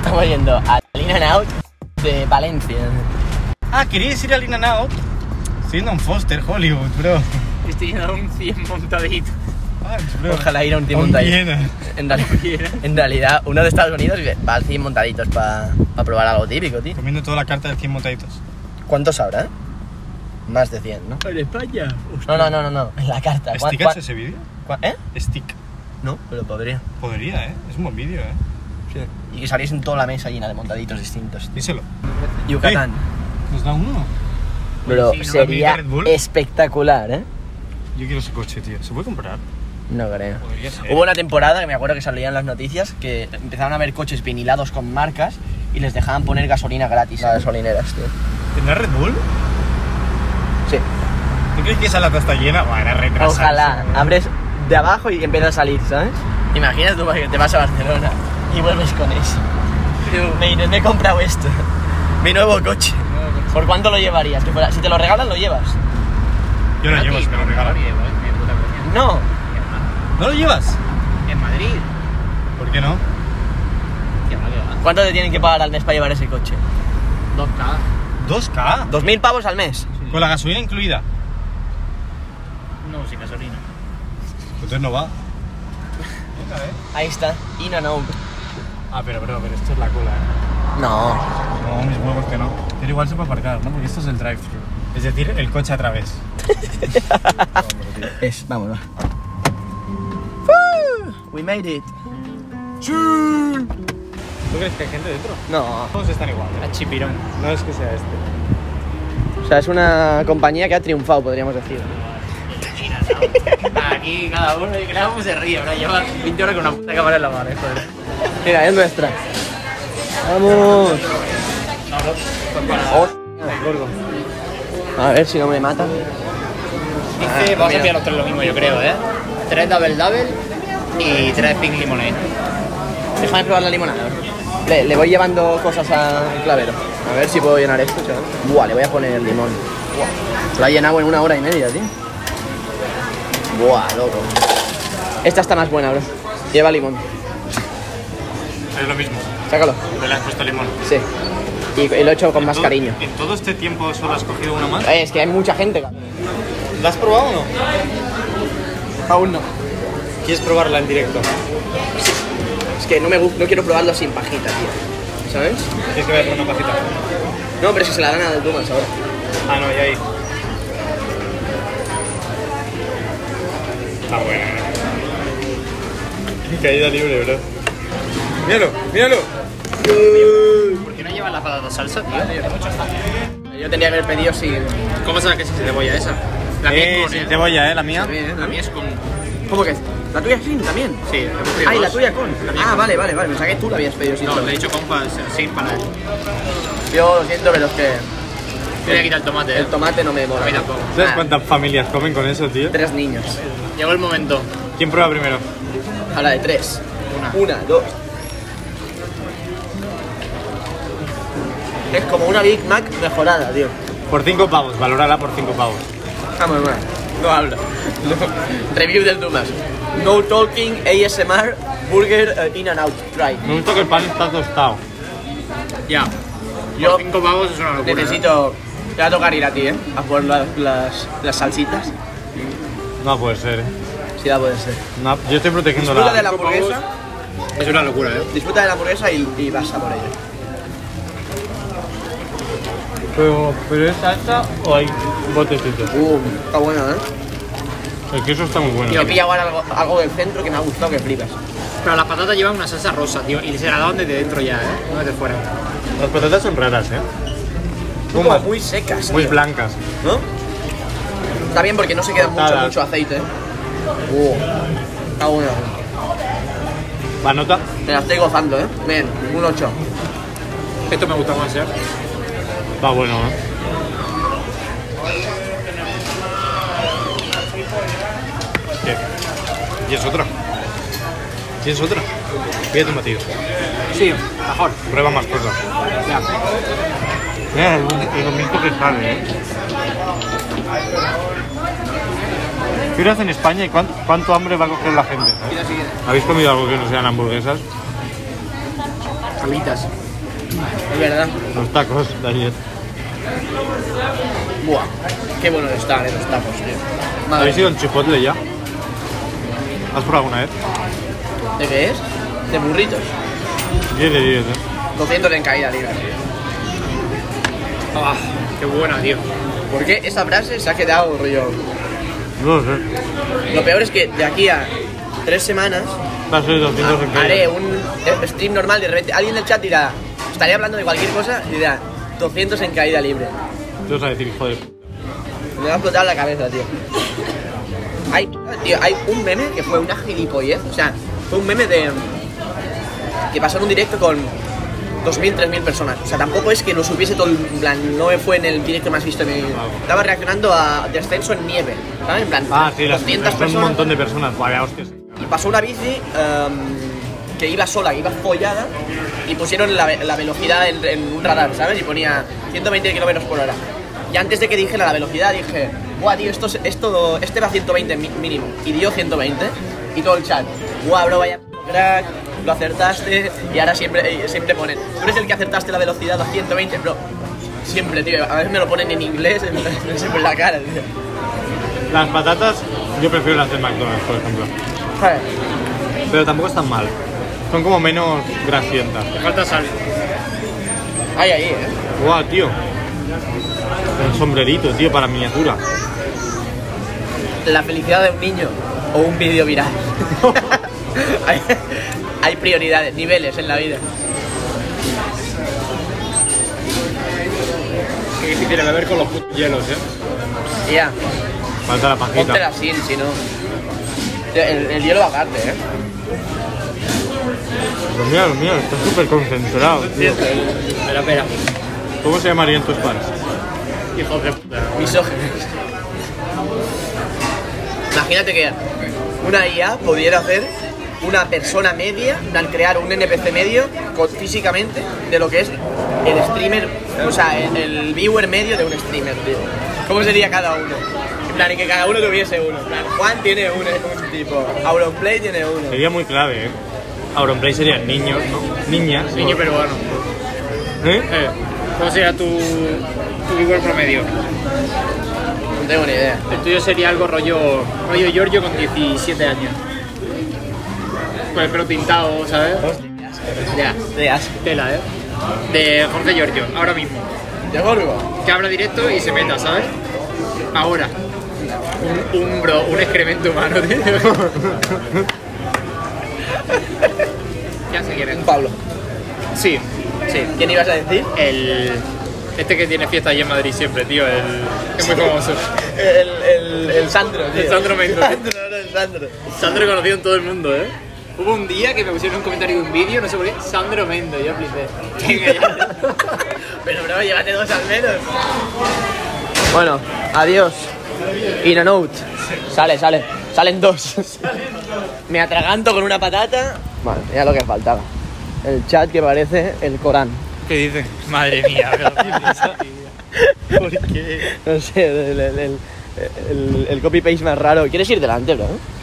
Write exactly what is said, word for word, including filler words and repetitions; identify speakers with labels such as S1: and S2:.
S1: estamos yendo al In-N-Out de Valencia.
S2: Ah, ¿queríais ir al In-N-Out? Estoy yendo a un Foster Hollywood, bro.
S3: Estoy yendo a un cien montadito.
S2: Ay, bro.
S1: Ojalá ir a un cien
S2: A un
S1: montadito.
S2: Viena.
S1: En, real- en realidad, uno de Estados Unidos va al cien montaditos para pa probar algo típico, tío.
S2: Comiendo toda la carta de cien montaditos.
S1: ¿Cuántos habrá? Más de cien, ¿no?
S3: ¿En España?
S1: No, no, no, no, no. En la carta. ¿Cuán-
S2: ¿Stick
S1: cuán-
S2: ese vídeo?
S1: cuán- ¿Eh?
S2: Stick.
S1: No, pero podría.
S2: Podría, ¿eh? Es un buen vídeo, ¿eh?
S1: Sí. Y que saliesen toda la mesa llena de montaditos distintos.
S2: Díselo.
S1: Yucatán.
S2: ¿Nos da uno?
S1: Bro,
S3: Sí, ¿no?
S1: sería
S2: Red Bull.
S1: espectacular, ¿eh?
S2: Yo quiero ese coche, tío. ¿Se puede comprar?
S1: No creo.
S2: Podría ser.
S1: Hubo una temporada que me acuerdo que salían las noticias que empezaron a ver coches vinilados con marcas y les dejaban poner gasolina gratis a las gasolineras, tío.
S2: ¿Tendrá Red Bull?
S1: Sí.
S2: ¿Tú crees que esa lata está llena? Bueno, era retrasado.
S1: Ojalá. Abres de abajo y empieza a salir, ¿sabes? Imaginas tú que te vas a Barcelona y vuelves con eso. Me dices, me he comprado esto. Mi nuevo coche. ¿Por cuánto lo llevarías? Que fuera- si te lo regalan, lo llevas.
S2: Yo lo llevo, si me lo regalan.
S1: No.
S2: ¿No lo llevas?
S3: En Madrid.
S2: ¿Por qué no?
S3: Tío, no, que va.
S1: ¿Cuánto te tienen que pagar al mes para llevar ese coche?
S3: dos K.
S2: ¿dos K?
S1: ¿Dos mil pavos al mes?
S2: ¿Con la gasolina incluida?
S3: No, sin gasolina.
S2: Entonces no va. Venga, eh.
S1: Ahí está. In and out.
S2: Ah, pero, pero, pero esto es la cola, eh.
S1: No.
S2: No, mis huevos que no. Pero igual se puede aparcar, ¿no? Porque esto es el drive-thru. Es decir, el coche a través.
S1: Es, vamos, va. We made it.
S2: ¿Tú crees que hay gente dentro?
S1: No.
S2: Todos están igual.
S3: A chipirón.
S2: No es que sea este.
S1: O sea, es una compañía que ha triunfado, podríamos decir.
S3: Aquí cada uno y cada uno se ríe, ¿verdad? Lleva veinte horas con una puta cámara en la mano, joder.
S1: Mira, es nuestra. Vamos.
S2: Gordo.
S1: A ver si no me matan.
S3: Dice, vamos a pillar los tres lo mismo, yo creo, ¿eh? Tres double double y tres pink limonade.
S1: Déjame probar la limonada. Le, le voy llevando cosas al clavero. A ver si puedo llenar esto, chaval. Buah, le voy a poner el limón. Buah. Lo ha llenado en una hora y media, tío. Buah, loco. Esta está más buena, bro. Lleva limón.
S2: Es lo mismo.
S1: Sácalo.
S2: Te le has puesto limón.
S1: Sí. Y, y lo he hecho con
S2: ¿En
S1: más
S2: todo-
S1: cariño.
S2: ¿En todo este tiempo solo has cogido una más?
S1: Eh, es que hay mucha gente, cabrón.
S2: ¿La has probado o no?
S1: Aún no.
S2: ¿Quieres probarla en directo?
S1: Es que no me gu- no quiero probarlo sin pajita, tío. ¿Sabes?
S2: ¿Quieres que vaya por una pajita?
S1: No, pero si se la dan a Dumas ahora.
S2: Ah, no, ya ahí. Está buena. Caída libre, bro. Míralo, míralo.
S3: ¿Por qué no llevas la patata salsa, tío?
S1: Yo tendría que haber pedido si...
S3: ¿Cómo sabes que es cebolla esa? La mía
S2: Eh,
S3: es con,
S2: sin
S3: ¿eh?
S2: cebolla, eh, la mía.
S3: La mía es con...
S1: ¿Cómo que? ¿La tuya sin también?
S3: Sí, he cogido
S1: Ah, ¿y la
S3: dos.
S1: tuya con?
S3: La mía
S1: Ah,
S3: con.
S1: vale, vale, vale. Pensaba que tú la habías pedido sin
S3: No,
S1: todo.
S3: le he dicho con para sin para él.
S1: Yo lo siento, pero es que
S3: Yo voy a quitar el tomate, ¿eh?
S1: el tomate no me mola.
S3: A mí tampoco.
S2: ¿Sabes
S1: Ah,
S2: cuántas familias comen con eso, tío?
S1: Tres niños.
S3: Llegó el momento.
S2: ¿Quién prueba primero?
S1: Ahora de tres.
S3: Una.
S1: Una, dos. Es como una Big Mac mejorada, tío.
S2: Por cinco pavos, valórala por cinco pavos.
S1: Vamos, vamos. No habla. No. Review del Dumas. No talking, A S M R, burger uh, in and out. Try.
S2: Me gusta que el pan está tostado.
S3: Ya.
S1: Yo
S3: Por cinco pavos es una locura.
S1: necesito... Te va a tocar ir a ti, ¿eh? A por las, las, las salsitas.
S2: No puede ser, eh.
S1: Sí, va a poder ser.
S2: No, yo estoy protegiendo
S1: Disfruta
S2: la...
S1: de la hamburguesa.
S3: ¿eh? Es una locura, ¿eh?
S1: Disfruta de la hamburguesa y, y vas a por ella.
S2: Pero, ¿pero es salsa o hay botecitos?
S1: Uh, está buena, ¿eh?
S2: El queso está muy bueno.
S1: Yo he pillado ahora algo, algo del centro que me ha gustado que flipas.
S3: Pero las patatas llevan una salsa rosa, tío. Y se la daban desde dentro ya, ¿eh? No desde fuera.
S2: Las patatas son raras, eh.
S1: Son como muy secas,
S2: Muy
S1: tío,
S2: blancas.
S1: ¿no? Está bien porque no se queda mucho,
S2: Cortadas.
S1: mucho aceite, ¿eh? Uh, está buena.
S2: ¿La nota?
S1: Me la estoy gozando, ¿eh? Bien, un ocho.
S3: Esto me gusta más, ¿eh?
S2: Está bueno, eh. ¿Qué? ¿Y es otra? ¿Y es otra? Pídete un batido.
S3: Sí, mejor.
S2: Prueba más cosas.
S3: Ya.
S2: Mira, es lo mismo que sale, ¿eh? ¿Qué horas en España y cuánto, cuánto hambre va a coger la gente? ¿eh? ¿Habéis comido algo que no sean hamburguesas?
S3: Agüitas.
S1: Es verdad.
S2: Los tacos de ayer.
S1: Buah, qué bueno están eh, los tacos, tío. Madre
S2: ¿Habéis ido en Chipotle ya? ¿Has probado alguna vez?
S1: ¿De qué es? De burritos.
S2: diez de diez, eh.
S1: doscientos en caída libre.
S3: Ah, qué buena, tío.
S1: ¿Por qué esa frase se ha quedado rollo?
S2: No lo sé.
S1: Lo peor es que de aquí a tres semanas
S2: Va a ser doscientos en
S1: haré
S2: caída.
S1: un stream normal, de repente alguien del chat dirá, estaría hablando de cualquier cosa y dirá doscientos en caída libre.
S2: Te vas a decir, hijo de p.
S1: Me va a explotar la cabeza, tío. Hay, tío, hay un meme que fue una gilipollez, o sea, fue un meme de que pasó en un directo con dos mil, tres mil personas. O sea, tampoco es que lo supiese todo, en plan, no fue en el directo más visto de mi vida. Estaba reaccionando a descenso en nieve, ¿sabes? En plan,
S2: Ah, sí, las,
S1: doscientas
S2: son un
S1: personas.
S2: montón de personas. Vaya, hostias.
S1: Y pasó una bici um, que iba sola, que iba follada, y pusieron la, la velocidad en, en un radar, ¿sabes? Y ponía ciento veinte kilómetros por hora. Y antes de que dijera la velocidad dije, guau, tío, esto, esto, este va a ciento veinte mínimo. Y dio ciento veinte. Y todo el chat, guau, bro, vaya crack, lo acertaste. Y ahora siempre, siempre ponen, tú eres el que acertaste la velocidad a ciento veinte, bro. Siempre, tío, a veces me lo ponen en inglés, siempre en la cara, tío.
S2: Las patatas, yo prefiero las de McDonald's, por ejemplo. Pero tampoco están mal. Son como menos grasientas.
S3: Te falta sal.
S1: Ay, ahí, eh.
S2: Guau, tío. Un sombrerito, tío, para miniatura.
S1: La felicidad de un niño o un vídeo viral. hay, hay prioridades, niveles en la vida.
S3: Qué difícil es beber con los putos hielos, eh.
S1: Ya,
S2: Falta la
S1: ponte
S2: pajita.
S1: la sin, si no. El, el hielo bajarte, eh.
S2: Pero mira, mira, está súper concentrado, tío.
S3: Espera, espera.
S2: ¿Cómo se llamarían tus fans?
S3: Hijos de puta.
S1: Misóginos. Imagínate que una I A pudiera hacer una persona media, plan, crear un N P C medio con, físicamente de lo que es el streamer, o sea, el, el viewer medio de un streamer, tío. ¿Cómo sería cada uno? En plan, y que cada uno tuviese uno. En plan, Juan tiene un, un tipo, Auronplay tiene uno.
S2: Sería muy clave, ¿eh? Auronplay serían niños, ¿no? Niñas.
S3: Niño peruano.
S2: ¿Eh?
S3: Eh, ¿Cómo sería tu, tu viewer promedio?
S1: No tengo ni idea.
S3: El tuyo sería algo rollo, rollo Giorgio con diecisiete años. Con el pelo pintado, ¿sabes? Ya,
S1: De asco.
S3: tela, ¿eh? De Jorge Giorgio, ahora mismo.
S1: ¿De Gorgo?
S3: Que abra directo y se meta, ¿sabes? Ahora. Un, un bro, un excremento humano, tío. Ya sé quién es.
S1: Un Pablo.
S3: Sí, sí.
S1: ¿Quién ibas a decir?
S3: El... Este que tiene fiesta allí en Madrid siempre, tío. El... Es muy famoso.
S1: El, el, el Sandro, tío.
S3: El Sandro Mendoza.
S1: Sandro, no, el Sandro.
S3: Sandro conocido en todo el mundo, ¿eh? Hubo un día que me pusieron un comentario de un vídeo, no sé por qué, Sandro Mendo, yo flipé. Venga, ya.
S1: Pero bro, llévate dos al menos. Bueno, adiós. In and out. Sale, sale. Salen dos. Me atraganto con una patata. Vale, ya lo que faltaba. El chat que parece el Corán.
S3: ¿Qué dice? Madre mía, ¿por qué?
S1: No sé, el, el, el, el, el copy-paste más raro. ¿Quieres ir delante, bro?